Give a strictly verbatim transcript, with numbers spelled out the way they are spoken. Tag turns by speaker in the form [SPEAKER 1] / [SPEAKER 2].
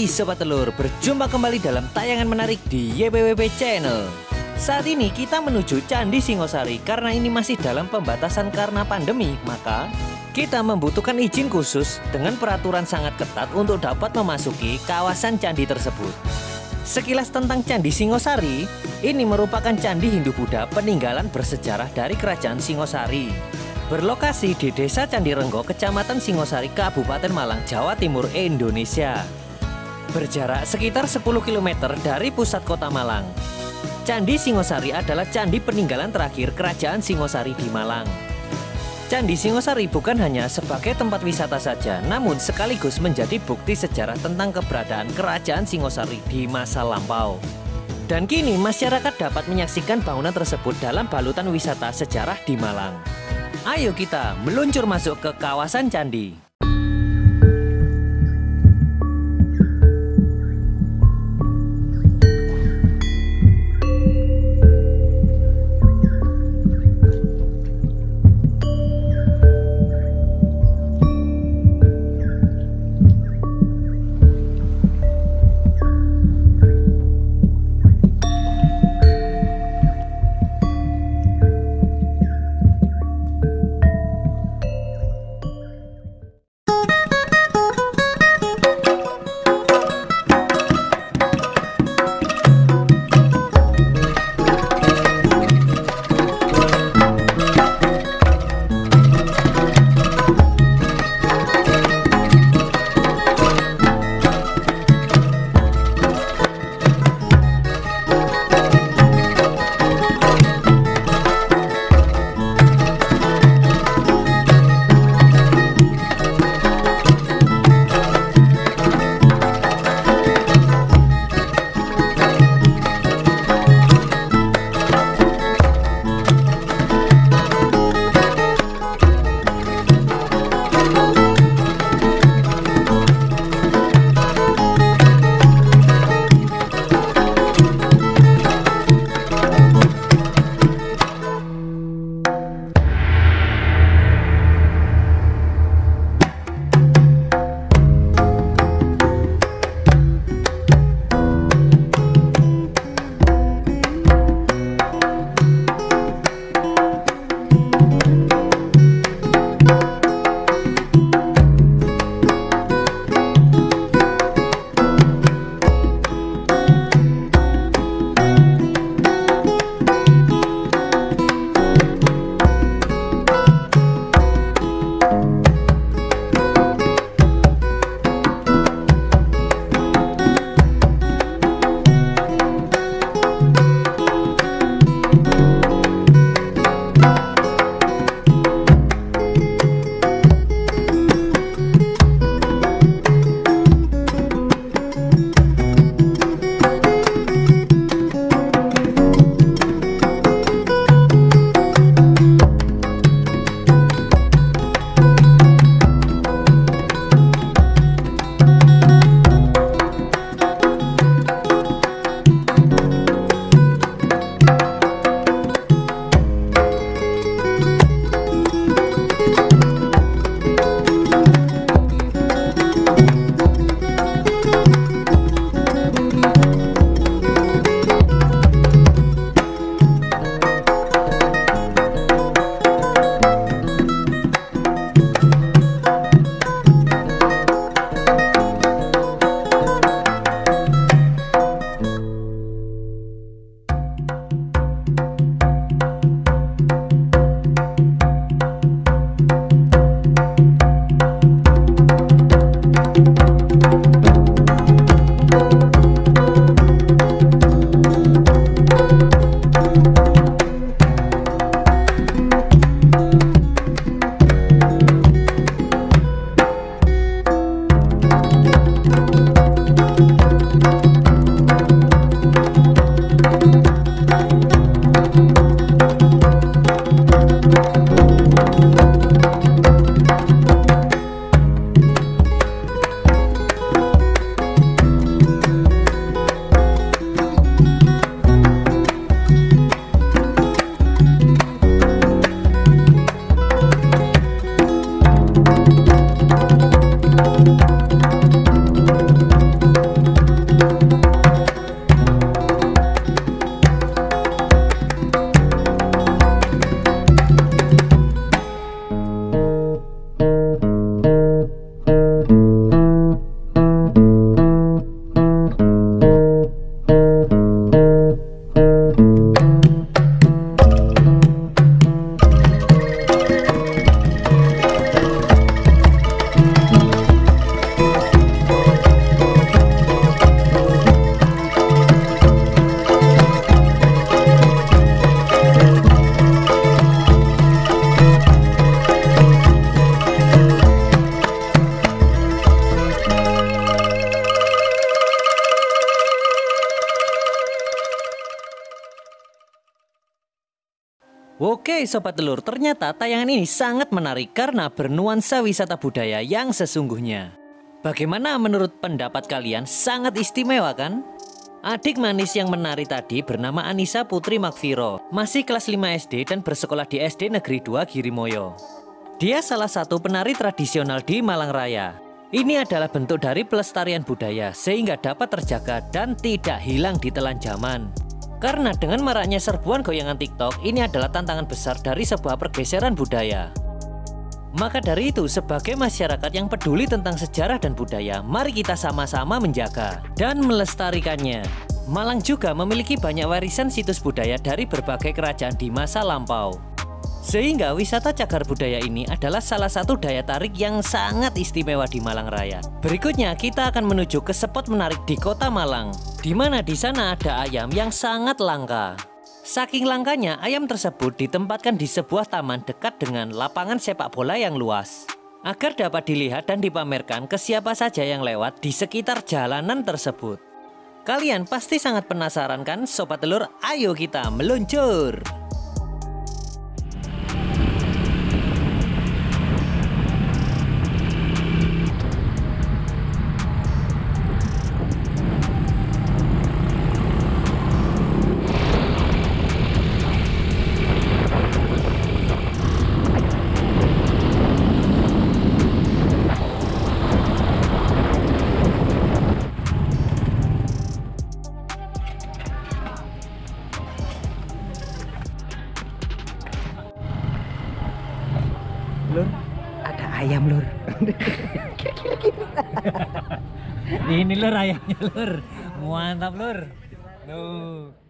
[SPEAKER 1] Hai Sobat Telur, berjumpa kembali dalam tayangan menarik di Y B W B Channel. Saat ini kita menuju Candi Singosari karena ini masih dalam pembatasan karena pandemi. Maka kita membutuhkan izin khusus dengan peraturan sangat ketat untuk dapat memasuki kawasan candi tersebut. Sekilas tentang Candi Singosari, ini merupakan candi Hindu-Buddha peninggalan bersejarah dari Kerajaan Singosari. Berlokasi di Desa Candi Renggo, Kecamatan Singosari, Kabupaten Malang, Jawa Timur, Indonesia. Berjarak sekitar sepuluh kilometer dari pusat kota Malang. Candi Singosari adalah candi peninggalan terakhir Kerajaan Singosari di Malang. Candi Singosari bukan hanya sebagai tempat wisata saja, namun sekaligus menjadi bukti sejarah tentang keberadaan Kerajaan Singosari di masa lampau. Dan kini masyarakat dapat menyaksikan bangunan tersebut dalam balutan wisata sejarah di Malang. Ayo kita meluncur masuk ke kawasan candi. Oke Sobat Telur, ternyata tayangan ini sangat menarik karena bernuansa wisata budaya yang sesungguhnya. Bagaimana menurut pendapat kalian? Sangat istimewa kan? Adik manis yang menari tadi bernama Anissa Putri Makviro, masih kelas lima S D dan bersekolah di S D Negeri dua Girimoyo. Dia salah satu penari tradisional di Malang Raya. Ini adalah bentuk dari pelestarian budaya sehingga dapat terjaga dan tidak hilang di telan zaman. Karena dengan maraknya serbuan goyangan TikTok, ini adalah tantangan besar dari sebuah pergeseran budaya. Maka dari itu, sebagai masyarakat yang peduli tentang sejarah dan budaya, mari kita sama-sama menjaga dan melestarikannya. Malang juga memiliki banyak warisan situs budaya dari berbagai kerajaan di masa lampau. Sehingga wisata cagar budaya ini adalah salah satu daya tarik yang sangat istimewa di Malang Raya. Berikutnya kita akan menuju ke spot menarik di Kota Malang, di mana di sana ada ayam yang sangat langka. Saking langkanya, ayam tersebut ditempatkan di sebuah taman dekat dengan lapangan sepak bola yang luas, agar dapat dilihat dan dipamerkan ke siapa saja yang lewat di sekitar jalanan tersebut. Kalian pasti sangat penasaran kan Sobat Telur? Ayo kita meluncur!
[SPEAKER 2] Lur, ada ayam lur.
[SPEAKER 1] Ini lur ayamnya lur, mantap lur. Tuh.